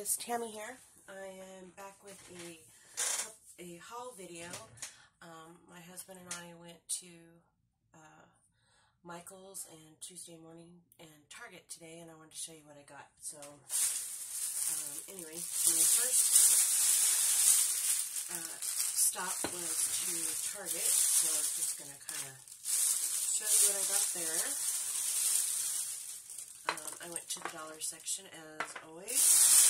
guys, Tammy here. I am back with a haul video. My husband and I went to Michael's and Tuesday Morning and Target today, and I wanted to show you what I got. So, anyway, my first stop was to Target, so I was just going to kind of show you what I got there. I went to the dollar section as always,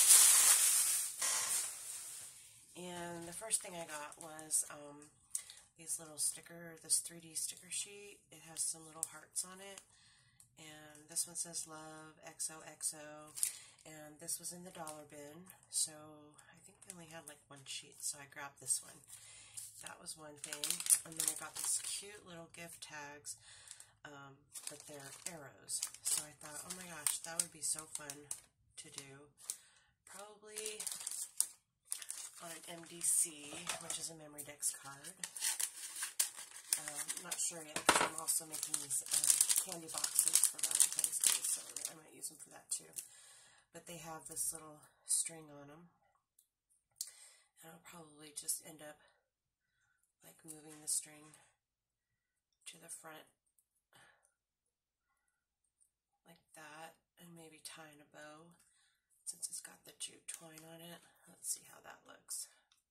and the first thing I got was these little this 3D sticker sheet. It has some little hearts on it, and this one says Love XOXO, and this was in the dollar bin, so I think they only had like one sheet, so I grabbed this one. That was one thing, and then I got these cute little gift tags. But they're arrows. So I thought, oh my gosh, that would be so fun to do. Probably on an MDC, which is a Memory Dex card. I'm not sure yet, because I'm also making these candy boxes for Valentine's Day, so I might use them for that too. But they have this little string on them. And I'll probably just end up like moving the string to the front like that, and maybe tying a bow since it's got the jute twine on it. Let's see how that looks.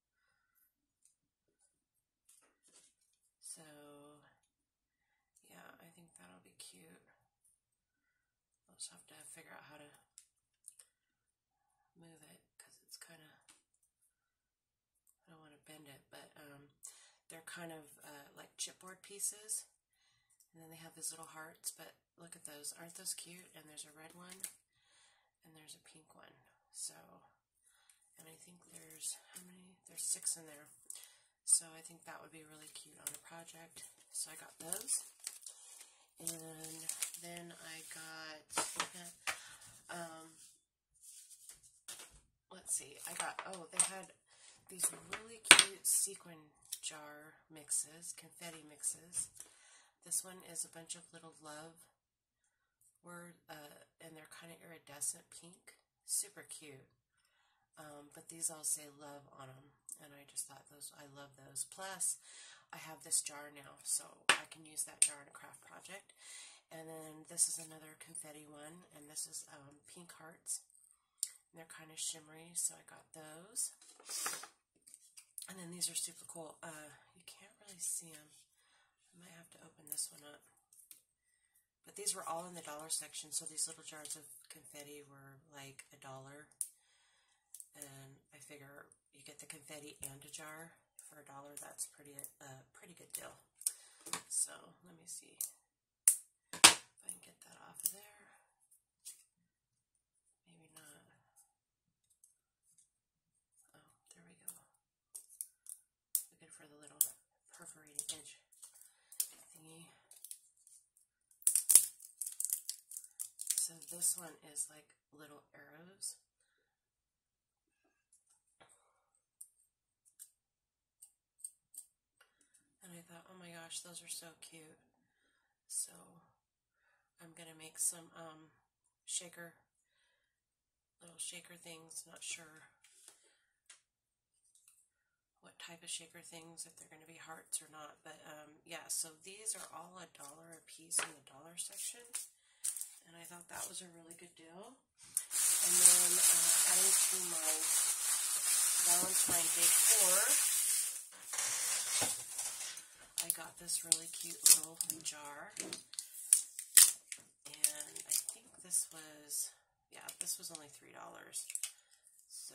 So yeah, I think that'll be cute. I'll just have to figure out how to move it because it's kind of, I don't want to bend it, but they're kind of like chipboard pieces. And then they have these little hearts, but look at those. Aren't those cute? And there's a red one, and there's a pink one. So, and I think there's, how many? There's 6 in there. So I think that would be really cute on a project. So I got those. And then I got, let's see, I got, oh, they had these really cute sequin jar mixes, confetti mixes. This one is a bunch of little love words, and they're kind of iridescent pink. Super cute. But these all say love on them, and I just thought I love those. Plus, I have this jar now, so I can use that jar in a craft project. And then this is another confetti one, and this is pink hearts. And they're kind of shimmery, so I got those. And then these are super cool. You can't really see them. I might have to open this one up. But these were all in the dollar section, so these little jars of confetti were like $1. And I figure you get the confetti and a jar for $1. That's pretty good deal. So let me see if I can get that off of there. Maybe not. Oh, there we go. Looking for the little perforated edge thingy. So this one is like little arrows. And I thought, oh my gosh, those are so cute. So I'm gonna make some little shaker things. Not sure what type of shaker things, if they're going to be hearts or not, but yeah, so these are all $1 a piece in the dollar section, and I thought that was a really good deal. And then adding to my Valentine's Day decor, I got this really cute little jar, and I think this was, yeah, this was only $3, so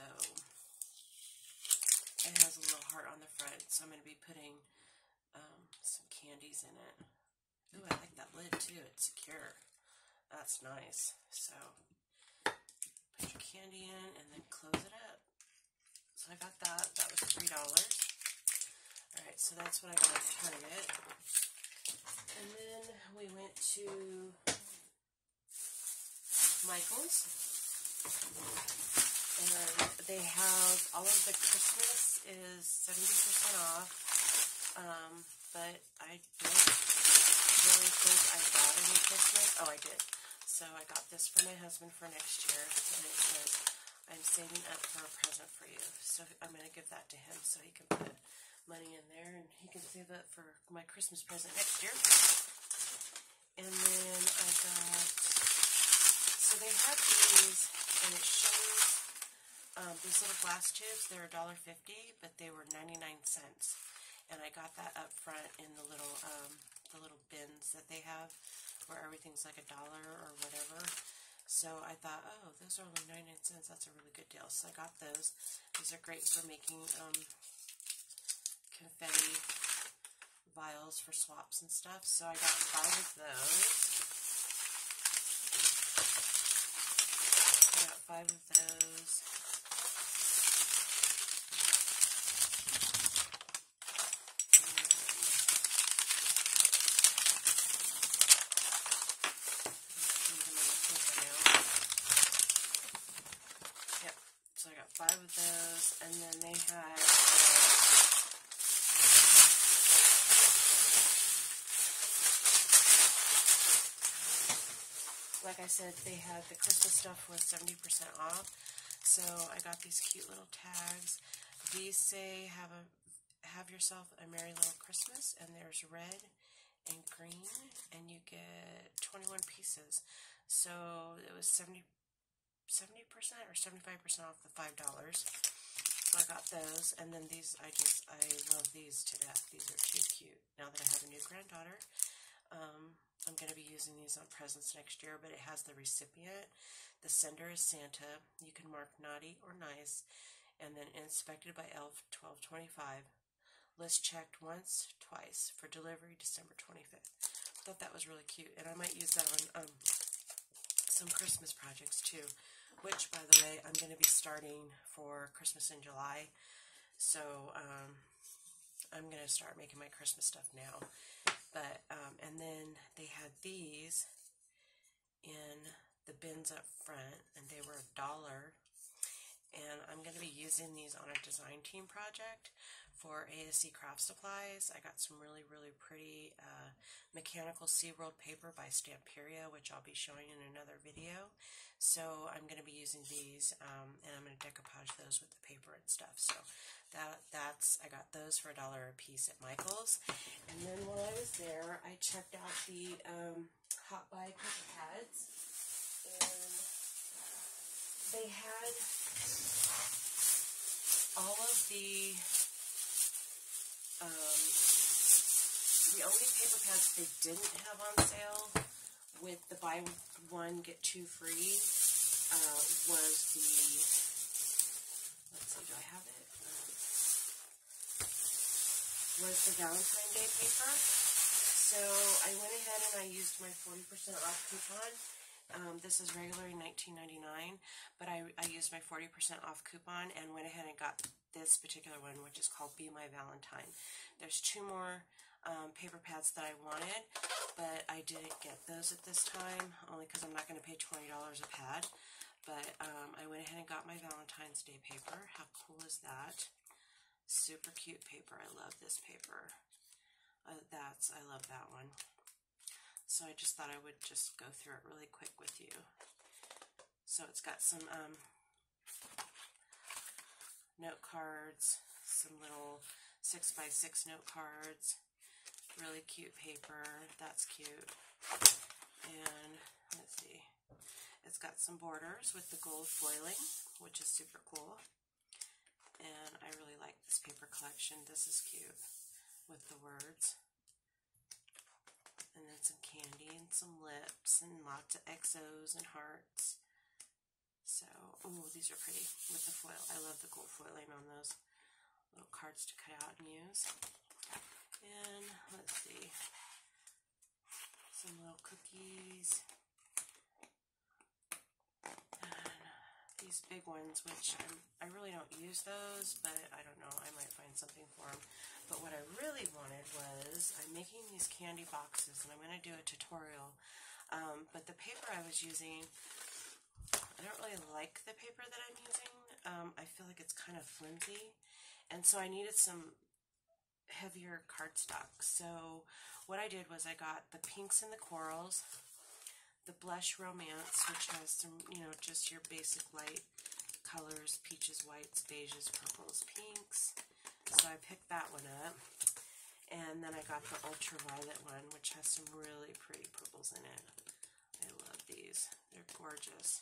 it has a little heart on the front, so I'm going to be putting some candies in it. Ooh, I like that lid too. It's secure. That's nice. So put your candy in and then close it up. So I got that. That was $3. Alright, so that's what I got at Target. And then we went to Michael's. And they have all of the Christmas is 70% off, but I don't really think I got any Christmas. Oh, I did. So I got this for my husband for next year, and it says, I'm saving up for a present for you. So I'm going to give that to him so he can put money in there and he can save up for my Christmas present next year. And then I got, so they have these, and it shows these little glass tubes. They're $1.50, but they were 99 cents. And I got that up front in the little bins that they have where everything's like $1 or whatever. So I thought, oh, those are only 99 cents. That's a really good deal. So I got those. These are great for making confetti vials for swaps and stuff. So I got 5 of those. I got 5 of those. So I got 5 of those, and then they had like I said, they had the Christmas stuff was 70% off. So I got these cute little tags. These say have yourself a merry little Christmas, and there's red and green, and you get 21 pieces. So it was 70% or 75% off the $5. So I got those, and then these, I love these to death. These are too cute. Now that I have a new granddaughter, I'm going to be using these on presents next year, but it has the recipient. The sender is Santa. You can mark naughty or nice, and then inspected by Elf 1225. List checked once, twice, for delivery December 25th. I thought that was really cute, and I might use that on some Christmas projects too, which, by the way, I'm going to be starting for Christmas in July. So I'm going to start making my Christmas stuff now. But and then they had these in the bins up front, and they were $1. And I'm going to be using these on a design team project for ASC Craft Supplies. I got some really, really pretty mechanical SeaWorld paper by Stamperia, which I'll be showing in another video. So I'm going to be using these, and I'm going to decoupage those with the paper and stuff. So I got those for $1 a piece at Michael's. And then while I was there, I checked out the Hot Buy paper pads, and they had all of the only paper pads they didn't have on sale with the buy one get two free was the, let's see, do I have it? Was the Valentine's Day paper. So I went ahead and I used my 40% off coupon. This is regularly $19.99, but I used my 40% off coupon and went ahead and got this particular one, which is called Be My Valentine. There's 2 more paper pads that I wanted, but I didn't get those at this time, only because I'm not going to pay $20 a pad. But I went ahead and got my Valentine's Day paper. How cool is that? Super cute paper. I love this paper. I love that one. So I just thought I would just go through it really quick with you. So it's got some note cards, some little 6x6 note cards, really cute paper. That's cute. And let's see, it's got some borders with the gold foiling, which is super cool. And I really like this paper collection. This is cute with the words. And then some candy and some lips and lots of XOs and hearts. So, oh, these are pretty with the foil. I love the gold foiling on those little cards to cut out and use. And let's see, some little cookies. And these big ones, which I really don't use those, but I don't know, I might find something for them. But what I really wanted was, I'm making these candy boxes, and I'm going to do a tutorial. But the paper I was using, I don't really like the paper that I'm using. I feel like it's kind of flimsy, and so I needed some heavier cardstock. So what I did was I got the pinks and the corals, the blush romance, which has some, you know, just your basic light colors, peaches, whites, beiges, purples, pinks. So I picked that one up. And then I got the ultraviolet one, which has some really pretty purples in it. I love these. They're gorgeous.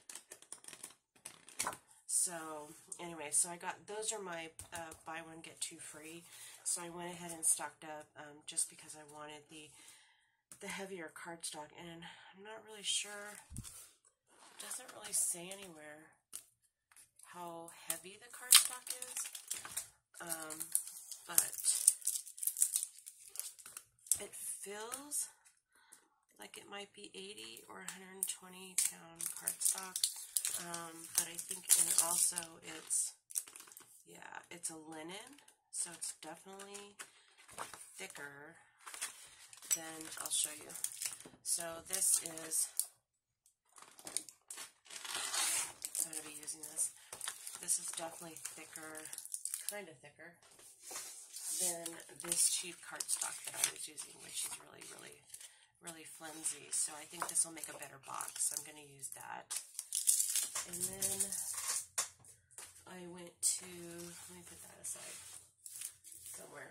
So anyway, so I got, those are my buy one, get two free. So I went ahead and stocked up just because I wanted the heavier cardstock. And I'm not really sure, it doesn't really say anywhere how heavy the cardstock is. But it feels like it might be 80 or 120 pound cardstock. But I think, and also it's, yeah, it's a linen, so it's definitely thicker than, I'll show you. So this is, I'm going to be using this. This is definitely thicker, kind of thicker than this cheap cardstock that I was using, which is really, really, really flimsy. So I think this will make a better box. I'm going to use that. And then I went to, let me put that aside somewhere.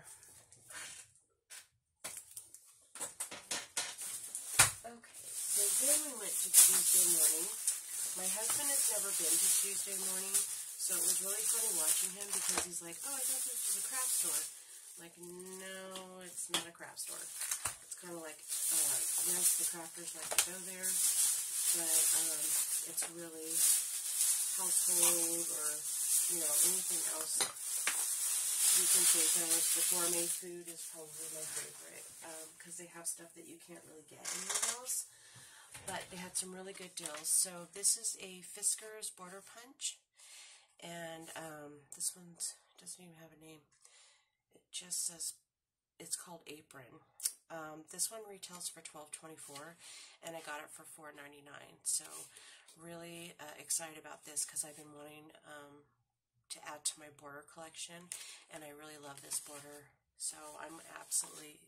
Okay, so then we went to Tuesday morning. My husband has never been to Tuesday morning, so it was really funny watching him because he's like, oh, I thought this was a craft store. I'm like, no, it's not a craft store. It's kind of like, yes, the crafters like to go there, but it's really household or, you know, anything else you can think of. The gourmet food is probably my favorite because they have stuff that you can't really get anywhere else. But they had some really good deals. So this is a Fiskars Border Punch. And this one doesn't even have a name. It just says, it's called Apron. This one retails for $12.24, and I got it for $4.99. So really excited about this because I've been wanting to add to my border collection, and I really love this border. So I'm absolutely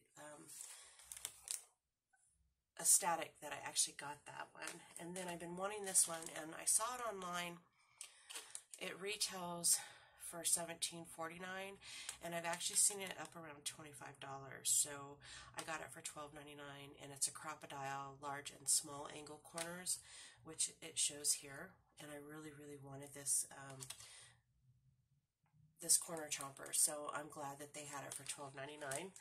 ecstatic that I actually got that one. And then I've been wanting this one, and I saw it online. It retails for $17.49, and I've actually seen it up around $25. So I got it for $12.99, and it's a crocodile large and small angle corners, which it shows here. And I really, really wanted this this corner chomper, so I'm glad that they had it for $12.99.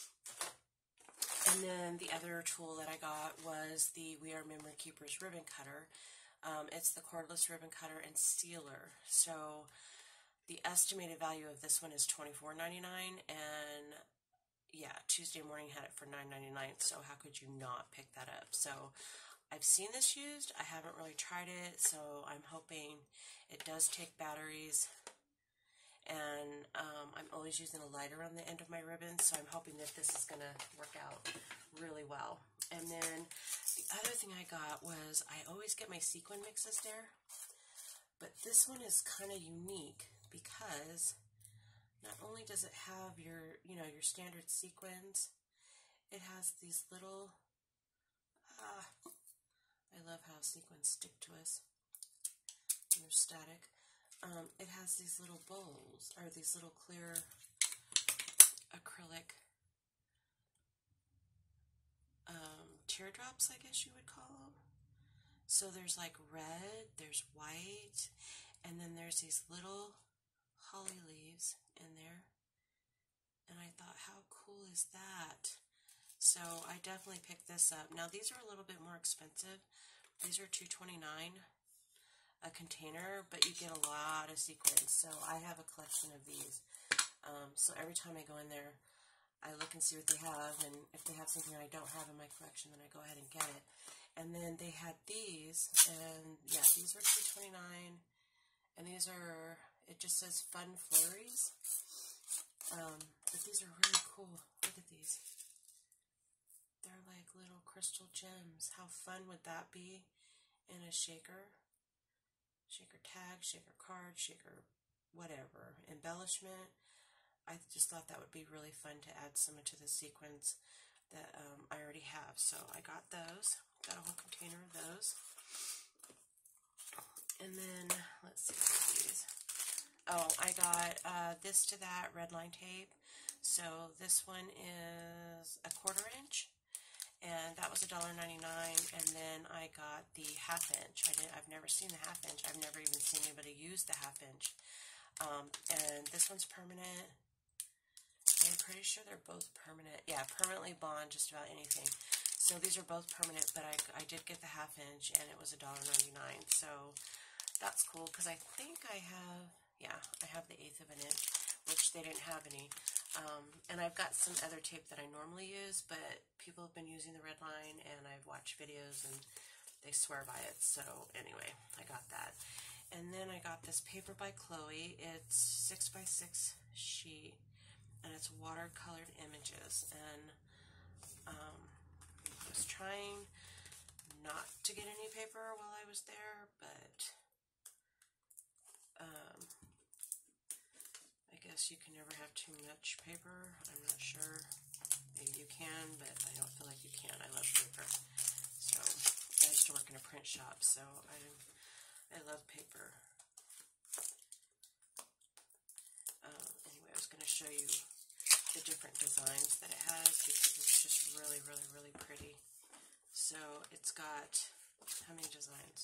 And then the other tool that I got was the We Are Memory Keepers ribbon cutter. It's the cordless ribbon cutter and sealer. So the estimated value of this one is $24.99, and yeah, Tuesday morning had it for $9.99, so how could you not pick that up? So I've seen this used. I haven't really tried it, so I'm hoping it does take batteries. And I'm always using a lighter on the end of my ribbons, so I'm hoping that this is going to work out really well. And then the other thing I got was, I always get my sequin mixes there, but this one is kind of unique because not only does it have your, you know, your standard sequins, it has these little, I love how sequins stick to us and they're static. It has these little bowls, or these little clear acrylic teardrops, I guess you would call them. So there's like red, there's white, and then there's these little holly leaves in there. And I thought, how cool is that? So I definitely picked this up. Now these are a little bit more expensive. These are $2.29 a container, but you get a lot of sequins. So I have a collection of these. So every time I go in there, I look and see what they have, and if they have something I don't have in my collection, then I go ahead and get it. And then they had these, and yeah, these are $2.29, and these are, it just says Fun Flurries. But these are really cool. Look at these. They're like little crystal gems. How fun would that be in a shaker? Shaker tag, shaker card, shaker whatever, embellishment. I just thought that would be really fun to add some to the sequins that I already have. So I got those, got a whole container of those. And then, let's see what these. Oh, I got this to that red line tape. So this one is a 1/4 inch, and that was $1.99. And then I got the 1/2 inch. I've never seen the 1/2 inch. I've never even seen anybody use the 1/2 inch. And this one's permanent. I'm pretty sure they're both permanent. Yeah, permanently bond just about anything. So these are both permanent, but I did get the 1/2 inch, and it was $1.99. So that's cool, because I think I have, yeah, I have the 1/8 of an inch, which they didn't have any. And I've got some other tape that I normally use, but people have been using the red line, and I've watched videos, and they swear by it. So anyway, I got that. And then I got this paper by Chloe. It's 6x6 sheet, and it's watercolored images. And I was trying not to get any paper while I was there, but I guess you can never have too much paper. I'm not sure. Maybe you can, but I don't feel like you can. I love paper. So I used to work in a print shop, so I love paper. Anyway, I was going to show you the different designs that it has, because it's just really, really, really pretty. So it's got, how many designs?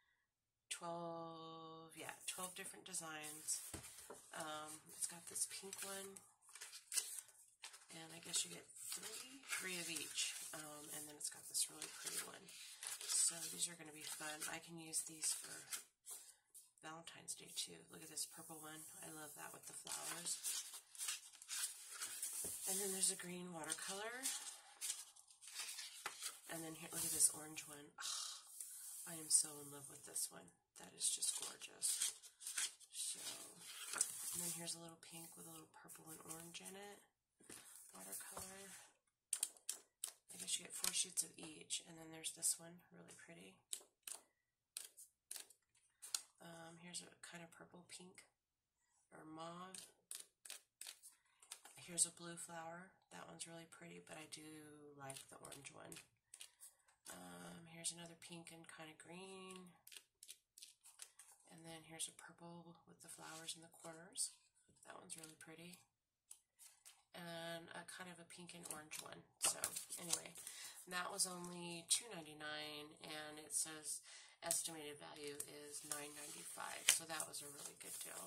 12, yeah, 12 different designs. It's got this pink one, and I guess you get three of each, and then it's got this really pretty one. So these are going to be fun. I can use these for Valentine's Day too. Look at this purple one. I love that with the flowers. And then there's a green watercolor. And then here, look at this orange one. Oh, I am so in love with this one. That is just gorgeous. So, and then here's a little pink with a little purple and orange in it. Watercolor. I guess you get 4 sheets of each. And then there's this one, really pretty. Here's a kind of purple pink or mauve. Here's a blue flower. That one's really pretty, but I do like the orange one. Here's another pink and kind of green. And then here's a purple with the flowers in the corners. That one's really pretty. And a kind of a pink and orange one. So anyway, that was only $2.99, and it says estimated value is $9.95. So that was a really good deal.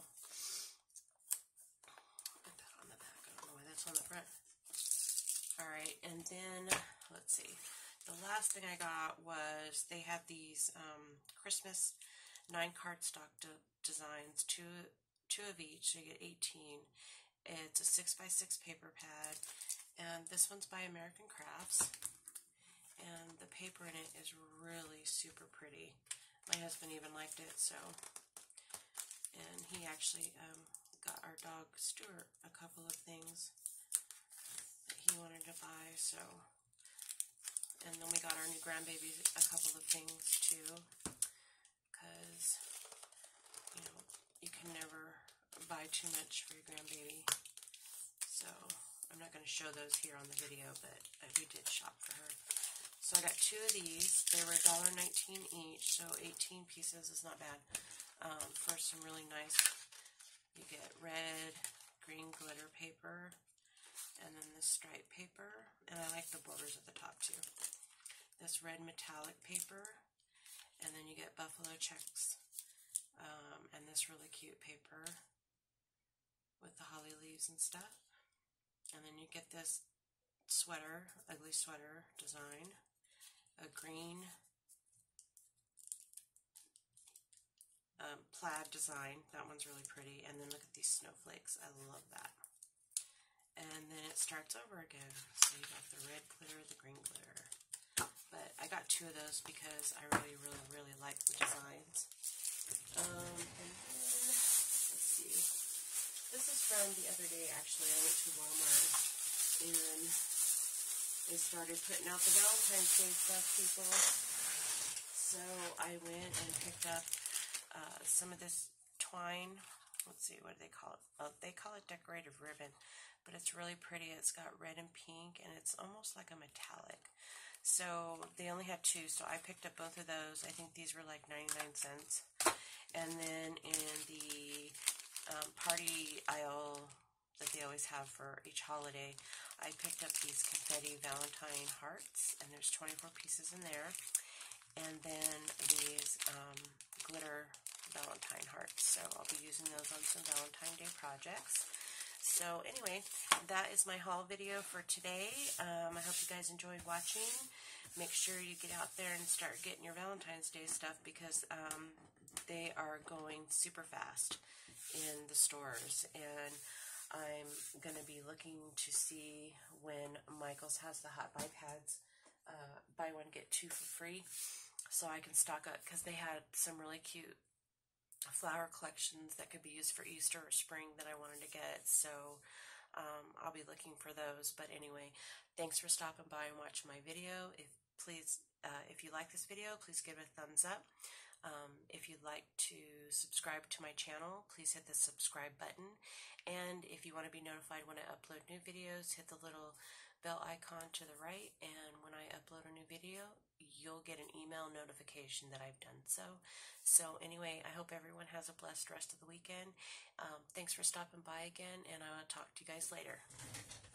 Put that on the back. I don't know why that's on the front. Alright, and then, let's see. The last thing I got was, they had these Christmas 9 cardstock designs, two of each, so you get 18. It's a 6x6 paper pad, and this one's by American Crafts, and the paper in it is really super pretty. My husband even liked it, so, and he actually got our dog Stuart a couple of things that he wanted to buy, so, and then we got our new grandbaby a couple of things too, because, you know, you can never buy too much for your grandbaby. So I'm not going to show those here on the video, but we did shop for her. So I got 2 of these. They were $1.19 each, so 18 pieces is not bad. For some really nice, you get red, green glitter paper, and then this stripe paper, and I like the borders at the top too. This red metallic paper, and then you get buffalo checks, and this really cute paper with the holly leaves and stuff. And then you get this sweater, ugly sweater design, a green plaid design. That one's really pretty. And then look at these snowflakes. I love that. And then it starts over again. So you got the red glitter, the green glitter. But I got 2 of those because I really, really, really like the designs. And then, let's see. This is from the other day, actually. I went to Walmart, and they started putting out the Valentine's Day stuff, people. So I went and picked up some of this twine. Let's see, what do they call it? Oh, they call it decorative ribbon, but it's really pretty. It's got red and pink, and it's almost like a metallic. So they only had 2, so I picked up both of those. I think these were like 99 cents. And then in the party aisle that they always have for each holiday, I picked up these confetti Valentine hearts, and there's 24 pieces in there. And then these glitter Valentine hearts. So I'll be using those on some Valentine Day projects. So anyway, that is my haul video for today. I hope you guys enjoyed watching. Make sure you get out there and start getting your Valentine's Day stuff, because they are going super fast in the stores. And I'm going to be looking to see when Michaels has the Hot Buy pads, buy one get 2 for free, so I can stock up, because they had some really cute flower collections that could be used for Easter or spring that I wanted to get. So I'll be looking for those. But anyway, thanks for stopping by and watching my video. If you like this video, please give it a thumbs up. If you'd like to subscribe to my channel, please hit the subscribe button. And if you want to be notified when I upload new videos, hit the little bell icon to the right, and when I upload a new video, you'll get an email notification that I've done so. So anyway, I hope everyone has a blessed rest of the weekend. Thanks for stopping by again, and I will talk to you guys later.